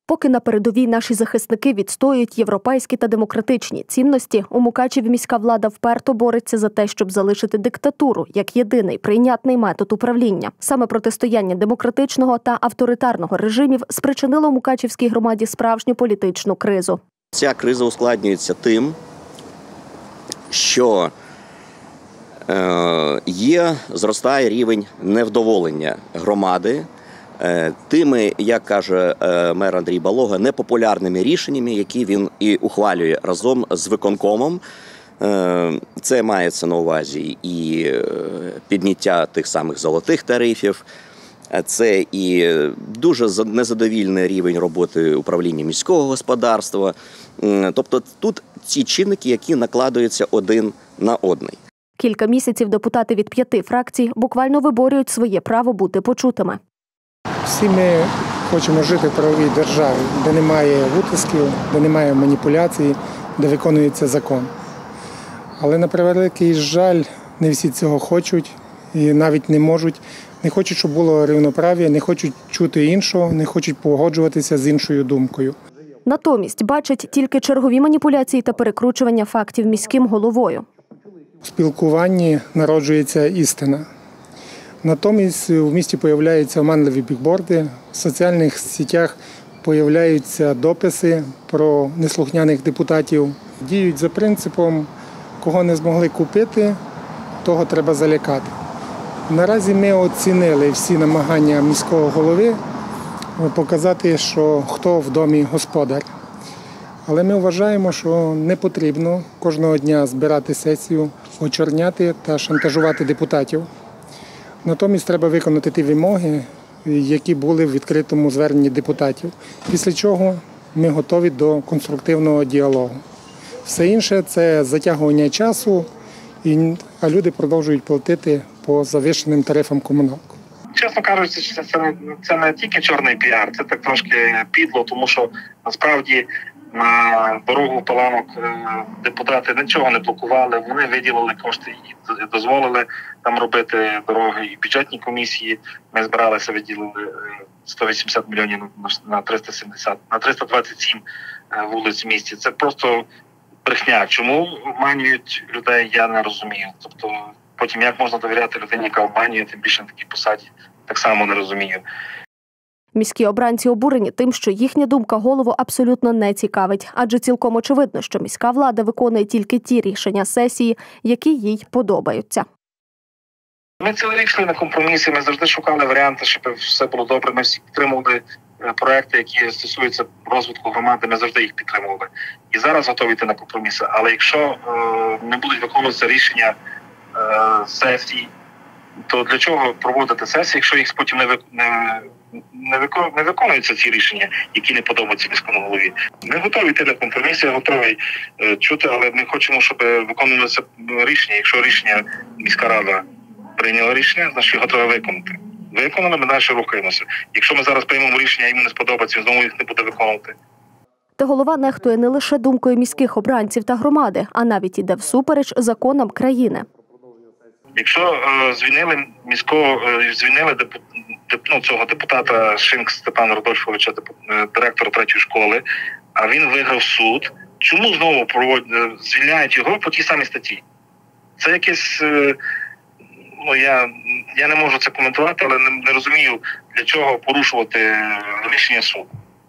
Поки на передовій наші захисники відстоюють європейські та демократичні цінності, у Мукачеві міська влада вперто бореться за те, щоб залишити диктатуру як єдиний прийнятний метод управління. Саме протистояння демократичного та авторитарного режимів спричинило у Мукачевській громаді справжню політичну кризу. Ця криза ускладнюється тим, що зростає рівень невдоволення громади тими, як каже мер Андрій Балога, непопулярними рішеннями, які він і ухвалює разом з виконкомом. Це мається на увазі і підняття тих самих золотих тарифів, це і дуже незадовільний рівень роботи управління міського господарства. Тобто тут ці чинники, які накладаються один на одний. Кілька місяців депутати від 5 фракцій буквально виборюють своє право бути почутими. Всі ми хочемо жити в правовій державі, де немає утисків, де немає маніпуляцій, де виконується закон. Але, на превеликий жаль, не всі цього хочуть і навіть не можуть. Не хочуть, щоб було рівноправ'я, не хочуть чути іншого, не хочуть погоджуватися з іншою думкою. Натомість бачать тільки чергові маніпуляції та перекручування фактів міським головою. У спілкуванні народжується істина. Натомість в місті з'являються оманливі бікборди, в соціальних сетях з'являються дописи про неслухняних депутатів. Діють за принципом, кого не змогли купити, того треба залякати. Наразі ми оцінили всі намагання міського голови показати, що хто в домі господар. Але ми вважаємо, що не потрібно кожного дня збирати сесію, очорняти та шантажувати депутатів. Натомість треба виконати ті вимоги, які були в відкритому зверненні депутатів. Після чого ми готові до конструктивного діалогу. Все інше – це затягування часу, а люди продовжують платити по завищеним тарифам комуналку. Чесно кажучи, це не тільки чорний піар, це так трошки підло, тому що насправді на дорогу в Паланок депутати нічого не блокували, вони виділили кошти і дозволили там робити дороги і бюджетні комісії. Ми збиралися, виділили 180 мільйонів на 327 вулиць в місті. Це просто брехня. Чому обманюють людей, я не розумію. Тобто потім як можна довіряти людині, яка обманює, тим більше на такій посаді, так само не розумію. Міські обранці обурені тим, що їхня думка голову абсолютно не цікавить, адже цілком очевидно, що міська влада виконує тільки ті рішення сесії, які їй подобаються. Ми цілий рік йшли на компроміси, ми завжди шукали варіанти, щоб все було добре. Ми всі підтримували проекти, які стосуються розвитку громади, ми завжди їх підтримували. І зараз готові йти на компроміси. Але якщо не будуть виконуватися рішення сесій, то для чого проводити сесії, якщо їх потім не виконуються ці рішення, які не подобаються міському голові? Ми готові йти на компроміси, готові чути, але ми хочемо, щоб виконувалося рішення. Якщо рішення міська рада прийняла рішення, значить готові виконати. Виконали, ми далі рухаємося. Якщо ми зараз приймемо рішення, йому не сподобається, знову їх не буде виконувати. Та голова нехтує не лише думкою міських обранців та громади, а навіть іде всупереч законам країни. Якщо звільнили цього депутата Шинк Степана Рудольфовича, директора 3-ї школи, а він виграв суд, чому знову звільняють його по тій самій статті? Це якесь, я не можу це коментувати, але не розумію, для чого порушувати рішення суду.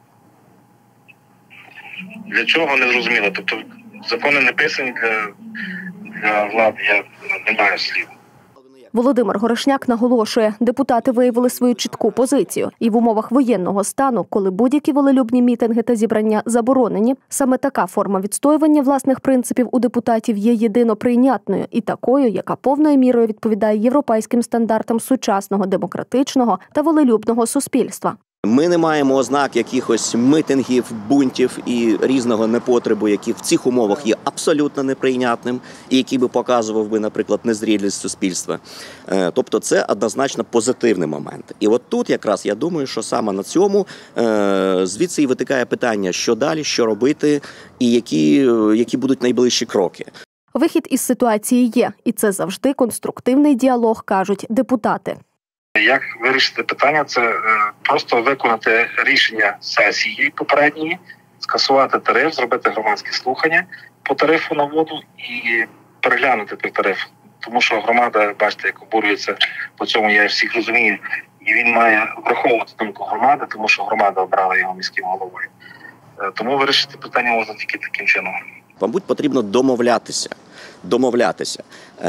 Для чого, не зрозуміло. Тобто закони не писані для влади, я не маю слів. Володимир Горошняк наголошує, депутати виявили свою чітку позицію. І в умовах воєнного стану, коли будь-які волелюбні мітинги та зібрання заборонені, саме така форма відстоювання власних принципів у депутатів є єдино прийнятною і такою, яка повною мірою відповідає європейським стандартам сучасного демократичного та волелюбного суспільства. Ми не маємо ознак якихось митингів, бунтів і різного непотребу, які в цих умовах є абсолютно неприйнятним і який би показував би, наприклад, незрілість суспільства. Тобто це однозначно позитивний момент. І от тут якраз я думаю, що саме на цьому звідси і витикає питання, що далі, що робити і які будуть найближчі кроки. Вихід із ситуації є, і це завжди конструктивний діалог, кажуть депутати. Як вирішити питання? Це просто виконати рішення сесії попередньої, скасувати тариф, зробити громадські слухання по тарифу на воду і переглянути той тариф. Тому що громада, бачите, як обурюється по цьому, я всіх розумію, і він має враховувати думку громади, тому що громада обрала його міським головою. Тому вирішити питання можна тільки таким чином. Мабуть, потрібно домовлятися,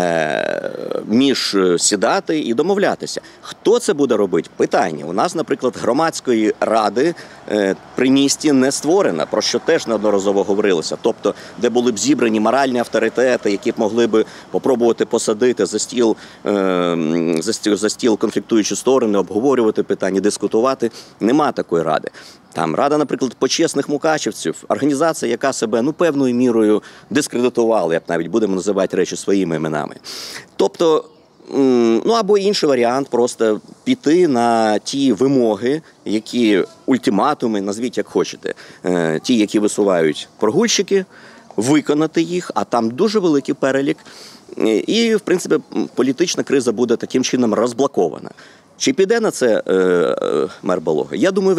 між сідати і домовлятися. Хто це буде робити? Питання. У нас, наприклад, громадської ради при місті не створена, про що теж неодноразово говорилося. Тобто, де були б зібрані моральні авторитети, які б могли б попробувати посадити за стіл конфліктуючі сторони, обговорювати питання, дискутувати. Нема такої ради. Там рада, наприклад, почесних мукачівців, організація, яка себе певною мірою дискредитувала, як навіть будемо називати речі своїми іменами. Тобто, або інший варіант, просто піти на ті вимоги, ультиматуми, назвіть як хочете, ті, які висувають прогульщики, виконати їх, а там дуже великий перелік. І, в принципі, політична криза буде таким чином розблокована. Чи піде на це мер Балога? Я думаю,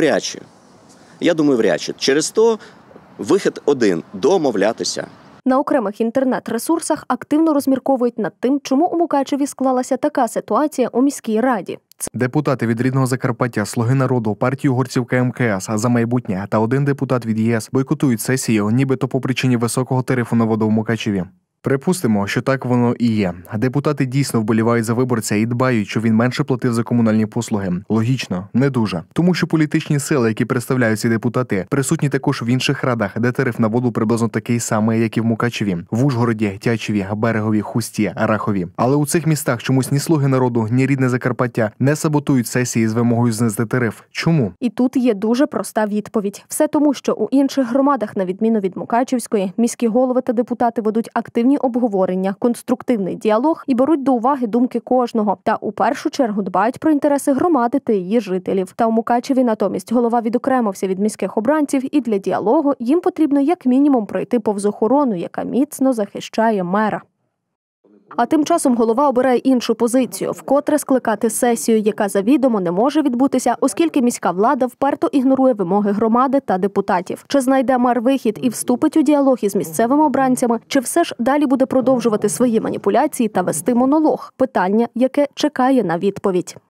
вряд чи. Через то вихід один – домовлятися. На окремих інтернет-ресурсах активно розмірковують над тим, чому у Мукачеві склалася така ситуація у міській раді. Депутати від рідного Закарпаття, Слуги народу, партії угорців КМКС «За майбутнє» та один депутат від ЄС бойкотують сесію, нібито по причині високого тарифу на воду в Мукачеві. Припустимо, що так воно і є. Депутати дійсно вболівають за виборця і дбають, щоб він менше платив за комунальні послуги. Логічно, не дуже. Тому що політичні сили, які представляють ці депутати, присутні також в інших радах, де тариф на воду приблизно такий самий, як і в Мукачеві. В Ужгороді, Тячеві, Берегові, Хусті, Рахові. Але у цих містах чомусь ні Слуги народу, ні рідне Закарпаття не саботують сесії з вимогою знизити тариф. Чому? І тут є дуже проста відповідь. Все тому, що у інших громадах, на відміну від Мукачівської, міські голови та депутати ведуть активні обговорення, конструктивний діалог і беруть до уваги думки кожного. Та у першу чергу дбають про інтереси громади та її жителів. Та у Мукачеві натомість голова відокремився від міських обранців, і для діалогу їм потрібно як мінімум пройти повз охорону, яка міцно захищає мера. А тим часом голова обирає іншу позицію – вкотре скликати сесію, яка завідомо не може відбутися, оскільки міська влада вперто ігнорує вимоги громади та депутатів. Чи знайде мер вихід і вступить у діалог із місцевими обранцями, чи все ж далі буде продовжувати свої маніпуляції та вести монолог – питання, яке чекає на відповідь.